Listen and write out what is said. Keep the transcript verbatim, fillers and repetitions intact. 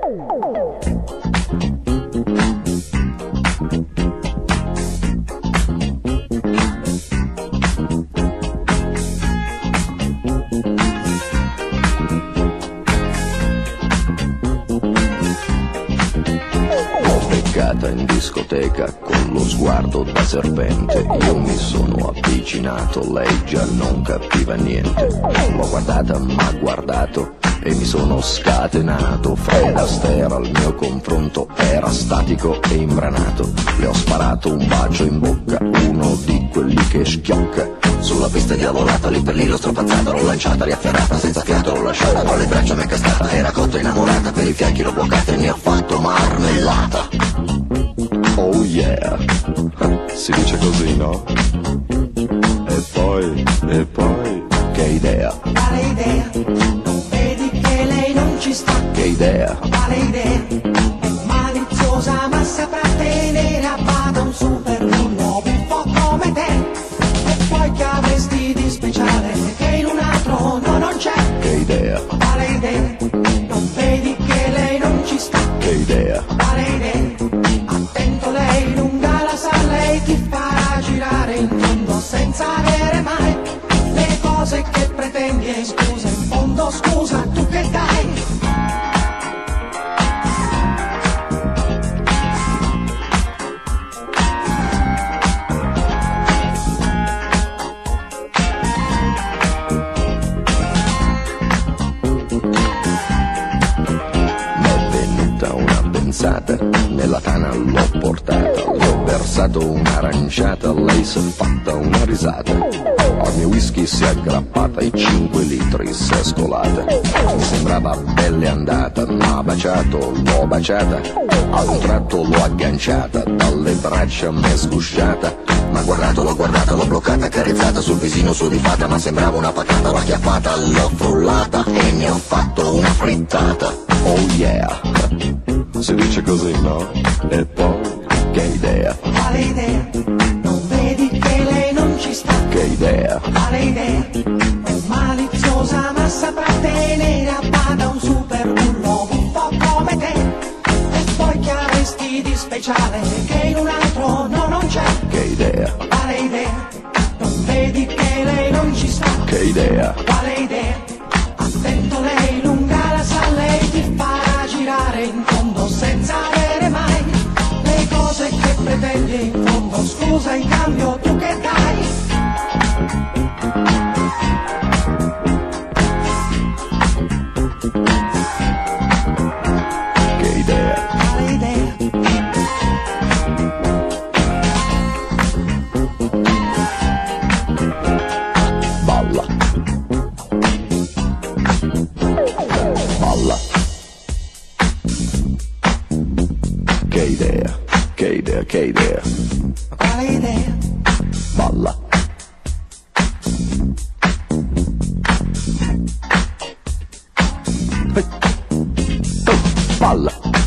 In discoteca con lo sguardo da serpente, io mi sono avvicinato, lei già non capiva niente. L'ho guardata, m'ha guardato e mi sono scatenato. Fred Astaire al mio confronto era statico e imbranato. Le ho sparato un bacio in bocca, uno di quelli che schiocca. Sulla pista diavolata, lì per lì l'ho strapazzata, l'ho lanciata, riafferrata, senza fiato l'ho lasciata, con le braccia m'è cascata, era cotta innamorata, per i fianchi l'ho bloccata e ne ho fatto marmellata. Oh yeah, si dice così, no? E poi, e poi, che idea? Quale idea? Non vedi che lei non ci sta? Che idea? Quale idea? È maliziosa ma saprà tenere a bada un super nuovo un po' come te. E poi che avresti di speciale che in un altro no non c'è? Che idea? Quale idea? Non vedi che lei non ci sta? Che idea? Quale idea? Attento, lei lunga la sa, lei ti farà girare in fondo senza avere mai le cose che pretendi. E scusa, in fondo scusa, tu che dai? Nella tana l'ho portata, le ho versato un'aranciata, lei s'è fatta una risata. Al mio whisky si è aggrappata e cinque litri si è scolata. Mi sembrava belle andata, m'ha baciato, l'ho baciata. A un tratto l'ho agganciata, dalle braccia m'è sgusciata. M'ha guardato, l'ho guardata, l'ho bloccata, accarezzata sul visino sudifata, ma sembrava una patata, l'ho acchiappata, l'ho frullata e ne ho fatto una frittata. Oh yeah, si dice così, no? E poi, che idea? Quale idea? Non vedi che lei non ci sta? Che idea? Quale idea? È maliziosa ma saprà tenere a bada un super bullo un po' come te. E poi che avresti di speciale che in un altro no non c'è? Che idea? Quale idea? Non vedi che lei non ci sta? Che idea? Quale idea? Attento, lei lunga la sa, lei ti farà girare in fondo senza avere mai le cose che pretendi. In fondo scusa, in cambio tu che dai? Che idea? Quale idea? Balla. Balla. Che idea? Che idea? Che idea? Quale idea? Balla. Balla.